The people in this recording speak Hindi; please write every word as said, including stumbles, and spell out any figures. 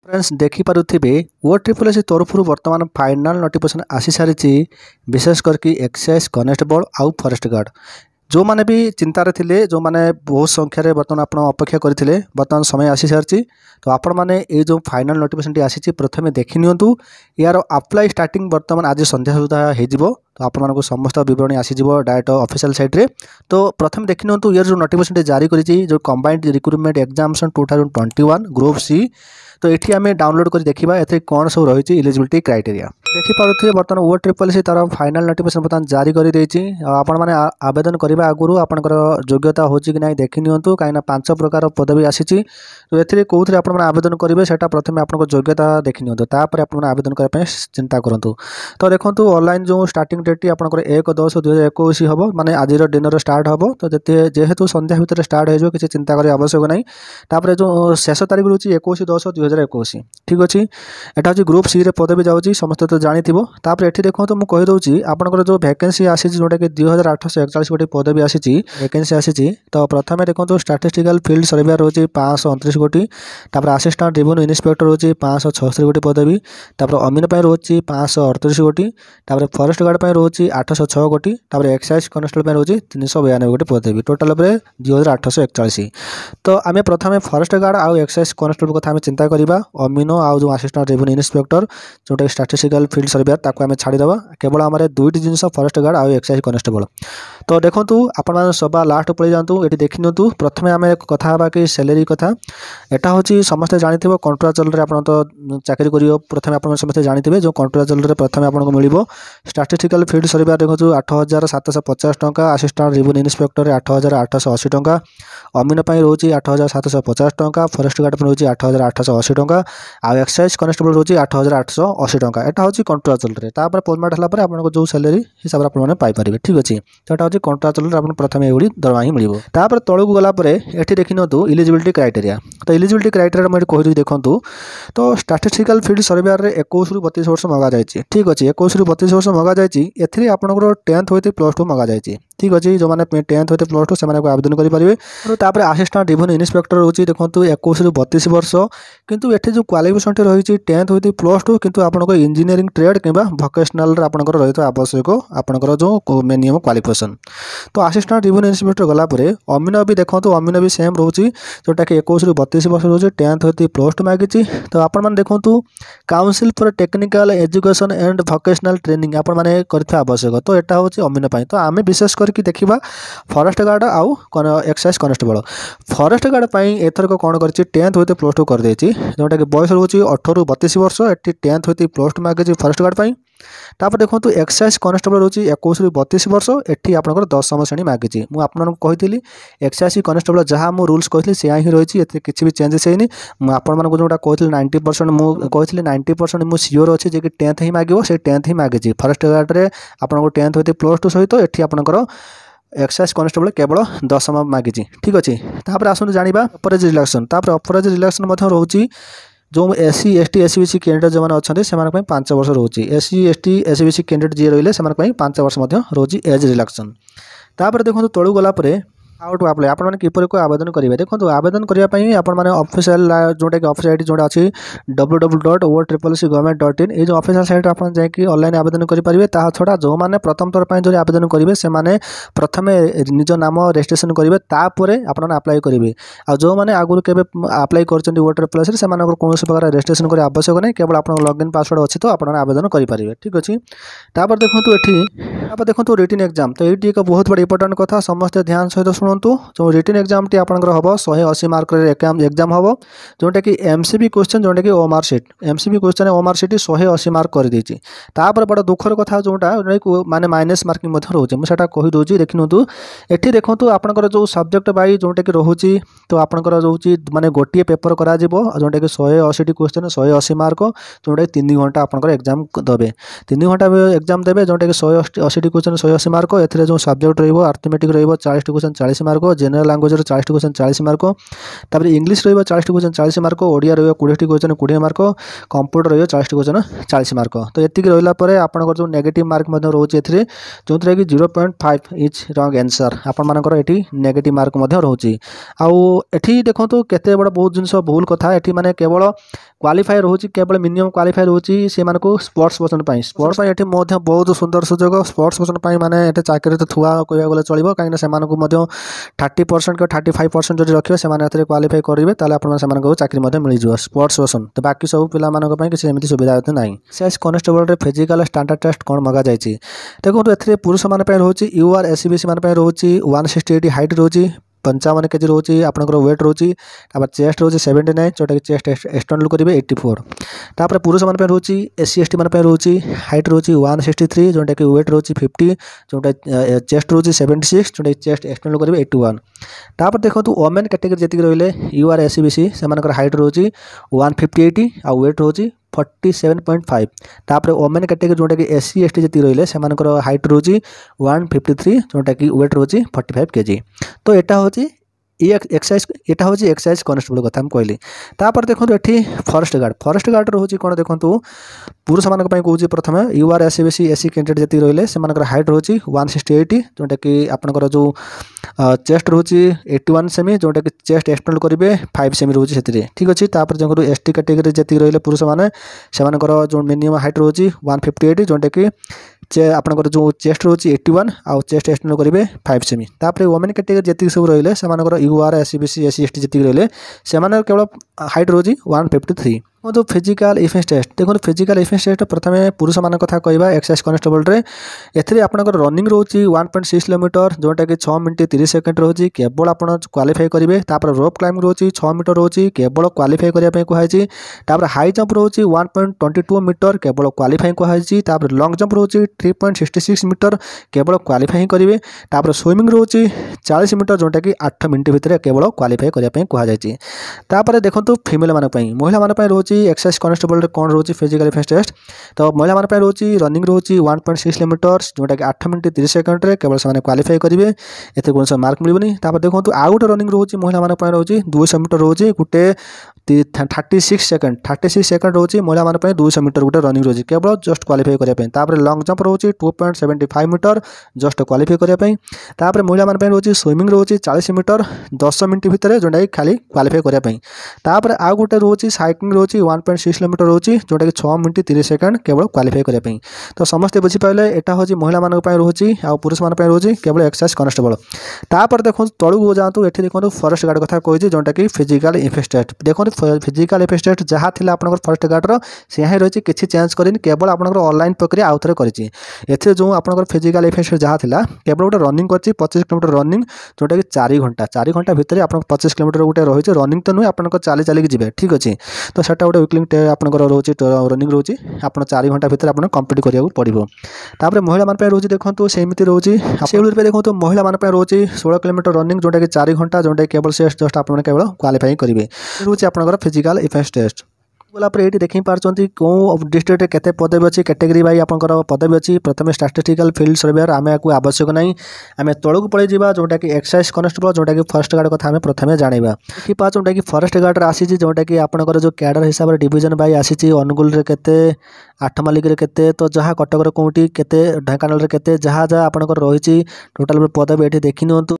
फ्रेंड्स देखिपे ओ ट्रिपल एस तरफ बर्तमान फाइनाल नोटिफिकेशन आसी सारी विशेष करके एक्साइज कनेस्टेबल आउ फॉरेस्ट गार्ड जो माने भी चिंतार थिले जो माने बहुत संख्यार बर्तमान आप अपेक्षा करते बर्तमान समय आसी सारी तो आपण मैंने ये जो फाइनाल नोटिफिकेशन आसी प्रथम देखि नियंतु यार अप्लाई स्टार्टिंग बर्तमान आज संध्या सुधा हो तो आप समस्त बरणी आसीज डायरेक्ट ऑफिशियल साइट रे तो प्रथम देखि नियंतु यार जो नोटिफिकेशन जारी करी जो combined recruitment examination two thousand twenty one group C तो ये आम डाउनलोड कर देखा ए कौन सब रही इलिजिबिलिटी क्राइटेरिया देखिपे बर्तमान ओ ट्रिपल सी तार फाइनाल नोटिफिकेशन बर्तमान जारी कर आपण मैंने आवेदन करने आगु आपंकर योग्यता हो कि ना देखि नियंतु कहीं पांच प्रकार पदवी आसी तो ये कौन आप आवेदन करेंगे से प्रथम आप योग्यता देखि नियंतु तापर आप आवेदन करने चिंता करूँ तो देखो ऑनलाइन जो स्टार्टिंग डेट आपंकर एक दस दुई हजार इक्कीस हम माने आज डिनर स्टार्ट हम तो जेहेतु संध्या भितर स्टार्ट हो किसी चिंता करें आवश्यक नहीं तापर जो शेष तारीख रोचे इक्कीस दस दुई हजार इक्कीस ठीक अच्छे यहाँ हूँ ग्रुप सी पदवी जाऊँगी समस्त तो जानी तापर ये देखो तो मुझे कहीदे आपंकर जो भैकेंसी आसी जोटा कि दुई हजार आठश एकचाश गोटी पदवी आसी भैकेंसी आसी तो प्रथम देखो स्टाटिस्टिकल फील्ड सर्वेयर रोचे पाँच अणतीस गोटी तापर असिस्टेंट रेवेन्यू इन्स्पेक्टर रोचे पाँच छस्तरी गोटी पदवी तापर अमीन रोचे पाँच अड़तीस गोटी तापर फॉरेस्ट गार्ड रोचे आठश छः गोटी तापर एक्साइज कनेस्टेबल रोचे तीन सौ बयानबे गोटी पदवी टोटाल दुई हजार आठश एकचाश तो आम प्रथम फॉरेस्ट गार्ड आउ एक्साइज कनेस्टेबल कथा चिंता करवा अमीनो आउ जो असिस्टेंट रेवेन्यू इन्स्पेक्टर जोटा स्टाटिस्टिकल फील्ड सर्वेयर ताको आम छाड़ीदेवा केवल आम दुईट जिन फॉरेस्ट गार्ड आउ एक्साइज कनेस्टेबल तो देखो आपण सभा लास्ट पड़े जातु ये देखि नियंतु प्रथम आम कथा हाँ कि सैलरी कथा यहाँ हूँ समस्ते जानी कंट्राचुअल आप तो चाकरी कर प्रथम आप समस्त जानी जो कंट्राचुअल प्रथम आपको मिल स्टाटिस्टिकल फील्ड सर्वेयर देखो आठ हजार सातश पचास टंका असिस्टेंट रेवेन्यू इन्स्पेक्टर आठ हजार आठश अशी टंका अमीन रोचे आठ हजार सातश पचास टंका फॉरेस्ट गार्ड रोचे आठ हजार आठश अशी टंका आउ एक्साइज कनेस्टेबल रोचे आठ हजार आठश अशी टंका यहाँ हूँ कंट्राचुअल तापर पोजमेंट है आपको जो सैलरी हिसाब से आपने पाइपर ठीक अच्छे तो यहाँ हूँ कंट्राचुअल आप प्रथम ये दरमा ही मिले तापर तौक गलापर ये देखि नियंतु इलिजिबिलिटी क्राइटेरिया तो इलिजिबिलिटी क्राइटेरिया मुझे कही देखूँ तो स्टाटिस्टिकल फील्ड सर्वेयर इक्कीस रु बतीस वर्ष मगा जाए ठीक अच्छे इक्कीस रु बतीस वर्ष मगा जाए आपंकर टेन्थ होते प्लस टू मगा जाए ठीक अच्छे जो मैंने टेन्थ होते प्लस टू से आवेदन करेंगे असिस्टेंट रेवेन्यू इन्स्पेक्टर रोचे देखो इक्कीस रु बतीस वर्ष किंतु ये जो क्वालिफिकेशन रही टेन्थ होते प्लस टू किंतु आपको इंजीनियरिंग ट्रेड कि भोकेशनल आपंकर रही आवश्यक आपंकर जो मिनिमम क्वालिफिकेशन तो असिस्टेंट रेवेन्यू इन्स्पेक्टर गलापर अमीन भी देखो अमीन भी सेम रोचे जोटा कि इक्कीस रु बतीस वर्ष रोचे टेन्थ होते प्लस टू मागिची तो आपण देखो council for technical education and vocational training आपण मैंने करते आवश्यक तो यहाँ हूँ अमीन तो आम विशेष करके देखा फॉरेस्ट गार्ड आउ एक्साइज कनेस्टेबल फॉरेस्ट गार्ड एथरक कौन कर टेन्थ होते प्लस टू कर जोटा कि बयस रोचे अठर बतीस वर्ष ये टेन्थ होते प्लस टू मागे फॉरेस्ट गार्ड तापर देखो एक्साइज कनेस्टेबल रोचे इक्कीस रु बतीस वर्ष एटी आपंकर दशम श्रेणी मागिची मुझे आपको एक्साइज कनेस्टेबल जहाँ मुझे रूल्स कहती से ही रही किसी भी चेंजेस होनी मुझे जोटा कहती नाइंटी परसेंट मुझे नाइंटी परसेंट मुझे सियोर अच्छे जे कि टेन्थ ही मांग से टेन्थ ही मागिची फॉरेस्ट गार्ड में आपको टेन्थ होते प्लस टू सहित ये आपंकर एक्साइज कनेस्टेबल केवल दशम मागिची ठीक अच्छे तापर आसतु जाना अपरेज रिलैक्सेशन तापर अपरेज रिलैक्सेशन रोचे जो एससी एसटी एससीबीसी कैंडिडेट जो अच्छा से पांच वर्ष रोचे एससी एसटी एससीबीसी कैंडिडेट जी रही है पांच वर्ष रोचे एज रिलैक्सेशन तापर देखो तलू गलापर हाउ टू अप्लाई आपने किपर को आवेदन करेंगे देखो आवेदन करने आपने ऑफिशियल जोटा कि ऑफिस साइट जोटा अच्छी W W dot O triple C government dot in ये ऑफिशियल साइट आप ऑनलाइन आवेदन करेंगे ता छड़ा जो मैंने प्रथम थर पर जो आवेदन करेंगे से प्रथम निज नाम रजिस्ट्रेशन करेंगे तापर आपने अप्लाई करेंगे आ जो मैंने आगुरी के अप्लाई कर ओ ट्रिपल सी से कौन प्रकार रजिस्ट्रेशन करने आवश्यक नहीं केवल आप लॉगिन पासवर्ड अच्छी तो आपने आवेदन करेंगे ठीक अच्छे तापर देखो ये देखो रिटन एग्जाम तो ये एक बहुत बड़ा इंपोर्टेंट कथा समस्त ध्यान सहित शुणु जो रिटन एग्जाम टी आपंकर हम एक सौ अस्सी मार्क एग्जाम हम जोटा कि एमसीबी क्वेश्चन जोटा कि OMR sheet MCQ question OMR sheet एक सौ अस्सी मार्क कर देछि तापर बड़ा दुखर कथा जोटा माने माइनस मार्किंग रोचे मुझे कहीदे देखिनु ये देखो आपंकर जो सब्जेक्ट वाइज जोटा कि रोचे तो आपंकर जो माने गोटे पेपर करा जोटा कि शहे अशी क्वेश्चन शहे अस्सी मार्क जोटा कि तीन घंटा आपंकर एग्जाम देवे तीन घंटा एग्जाम देवे जोटा कि शहे कैपेसिटी क्वेश्चन सौ अस्सी मार्क एथिरे जो सब्जेक्ट रहिबो अर्थमेटिक रहिबो चालीस क्वेश्चन चालीस मार्क जनरल लैंग्वेज रो चालीस क्वेश्चन चालीस मार्क तापर इंग्लिश रहिबो चालीस क्वेश्चन चालीस मार्क ओडिया रहिबो बीस क्वेश्चन बीस मार्क कंप्यूटर रहिबो चालीस क्वेश्चन चालीस मार्क तो एतिक रहिला परे आपनकर जो नेगेटिव मार्क मध्ये रहउची एथिरे जोंतरे कि zero point five is wrong answer आपन मानकर एठी नेगेटिव मार्क मध्ये रहउची आउ एठी देखंतु केते बड़ बहुत जिंस भूल कथा एठी माने केवल क्वालिफाई रहउची केवल मिनिमम क्वालिफाई रहउची से मानको स्पोर्ट्स पर्सन पाई स्पोर्ट्स पाई एठी मध्ये बहुत सुंदर सुजोग स्पोर्ट्स पर्सन पाई माने एठी चाकरी तो थुआ कहया गले चलिबो काइना से मानको मध्ये तीस परसेंट के पैंतीस परसेंट जदि रखियो से माने एथरे क्वालिफाई करिवे ताले आपन से मानको चाकरी मध्ये मिलि जिवो स्पोर्ट्स पर्सन तो बाकी सब पिला मानको पाई किसी एमिति सुविधा होते नाही सेस कांस्टेबल रे फिजिकल स्टैंडर्ड टेस्ट कोन मगा जायछि देखो तो एथरे पुरुष मान पाई रहउची यूआर एसबीसी मान पाई रहउची एक सौ अड़सठ हाइट रहउची पंचावन केजी रोची आपनकर वेट रोची तापर चेस्ट रोची उन्यासी जोटा कि चेस्ट एक्सटर्नल करिवे चौरासी तापर पुरुष मान पे रोची एससी एसटी मान पे रोची हाइट रोची एक सौ तिरसठ जोटा कि वेट रोची पचास जोटा चेस्ट रोची छिहत्तर जोटा कि चेस्ट एक्सटर्नल करिवे इक्यासी तापर देखंतु वोमेन कैटेगरी जति रहिले यूआर एसबीसी से मानकर हाइट रोची एक सौ अट्ठावन आ वेट रोची सैंतालीस पॉइंट फाइव तापर वोमेन कैटेगरी जोटा कि एससी एसटी जति रहिले से मानकर हाइट रोची एक सौ तिरेपन जोटा कि वेट रोची पैंतालीस केजी तो एटा होची एक्सरसाइज एटा होची एक्सरसाइज कांस्टेबल कथा हम कहली तापर देखंतु एठी फॉरेस्ट गार्ड फॉरेस्ट गार्ड रोची कोन देखंतु पुरुष मानक पई कहूची प्रथमे यूआर एसबीसी एससी कैंडिडेट जति रहिले से मानकर हाइट रोची एक सौ अड़सठ जोटा कि आपनकर जो चेस्ट रोची इक्यासी सेमी जोटा कि चेस्ट एक्सटर्नल करिवे पाँच सेमी रोची सेतिरे ठीक अछि तापर जंकर एसटी कैटेगरी जति रहिले पुरुष माने से मानकर जो मिनिमम हाइट रोची एक सौ अट्ठावन जोटा कि चे आपनकर जो चेस्ट रोची इक्यासी आ चेस्ट एक्सटर्नल करिवे पाँच सेमी तापर वोमेन कैटेगरी जति सब रहिले से मानकर यूआर एसबीसी एससी एसटी जति रहिले से मानकर केवल हाइट रोची एक सौ तिरेपन जो फिजिकल इफेक्ट टेस्ट देखो फिजिकल इफेक्ट टेस्ट प्रथमे पुरुष मान कथा कहबा एक्सरसाइज कांस्टेबल रे एथरे आपनकर रनिंग रोची एक पॉइंट सिक्स किलोमीटर जोटा कि छह मिनिट तीस सेकंड रोची केवल आपण क्वालिफाई करिवे तापर रोप क्लाइंबिंग रोची छह मीटर रोची केवल क्वालिफाई करिया पे कहैछि तापर हाई जंप रोची एक पॉइंट टू टू मीटर केवल क्वालिफाई कहैछि तापर लॉन्ग जंप रोची three point six six meter केवल क्वालिफाई करिवे तापर स्विमिंग रोची चालीस मीटर जोटा कि आठ मिनिट भितर केवल क्वालिफाई करिया पे कहैछि तापर देखंतु फीमेल मान पई महिला मान पई रोची एक्सरसाइज कांस्टेबल रे कोन रोची फिजिकल इफेक्ट टेस्ट तो महिला मान पे रोची रनिंग रोची एक पॉइंट सिक्स किलोमीटर जोटा कि आठ मिनिट तीस सेकंड रे केवल से माने क्वालिफाई करिवे एते कोन से मार्क मिलबनी तापर देखंतु आउट रनिंग रोची महिला मान पे रोची दो सौ मीटर रोची गुटे छत्तीस सेकंड छत्तीस सेकंड रोची महिला मान पे दो सौ मीटर गुटे रनिंग रोची केवल जस्ट क्वालिफाई करिया पे तापर लॉन्ग जंप रोची two point seven five meter just qualify करिया पे तापर महिला मान पे रोची स्विमिंग रोची चालीस मीटर दस मिनिट भितर जोटा कि खाली क्वालिफाई करिया पे तापर आ गुटे रोची साइक्लिंग रोची एक पॉइंट सिक्स किलोमीटर रोची जोटा कि छह मिनिट तीस सेकंड केवल क्वालिफाई करिया पे तो समस्त बुझी पाइले एटा होची महिला मान पे रोची आ पुरुष मान पे रोची केवल एक्सरसाइज कांस्टेबल तापर देखो तळु जांतु एठी देखो फॉरेस्ट गार्ड कथा कहछि जोटा कि फिजिकल इफेक्ट टेस्ट देखो फिजिकल इफेक्ट टेस्ट जहाँ थिला आपनकर फॉरेस्ट गार्ड रो से ही रही किछि चेंज करिन केवल आपनकर ऑनलाइन प्रक्रिया आउथरे करिछि एथे जो आपनकर फिजिकल इफेक्ट जहाँ थिला केवल गोटे रनिंग करछि पच्चीस किलोमीटर रनिंग जोटा कि चार घंटा चार घंटा भितर आपन पच्चीस किलोमीटर गोटे रही रनिंग तो नुहे आपनकर चाली चाली जिवे ठीक अछि तो सेटा गोटे वीकली आपनकर रोची रनिंग रोची आपन चार घंटा भितर आपन कंप्लीट करिया पड़िबो तापर महिला मान पे रोची देखंतु सेमिति रोची सेउल पे देखंतु महिला मान पे रोची सोलह किलोमीटर रनिंग जोटा कि चार घंटा जोटा केवल से जस्ट आपन केवल क्वालिफाई करिवे रोची आपनकर फिजिकल इफेक्ट टेस्ट बोला पर ये देखी पार्टी कौ डिस्ट्रिक्ट में केते पदवी अच्छी कैटेगरी वाइज आपंकर पदवी अच्छी प्रथम स्टैटिस्टिकल फील्ड सर्वेयर आम आपको आवश्यक नहीं आम तौक पड़े जावा जोटा कि एक्साइज कांस्टेबल जोटा कि फॉरेस्ट गार्ड कथा आम प्रथम जाना देखी पा जोटा कि फॉरेस्ट गार्ड आसी जोटा कि आपंकर जो कैडर हिसाब से डिवीजन वाइज आसी अनुगुल रे केते आठमालिक रे केते तो जहाँ कटक कौटी केते ढेंकानाल रे केते जहाँ जहाँ आपंकर रही टोटाल पदवी ये देखी नियंतु।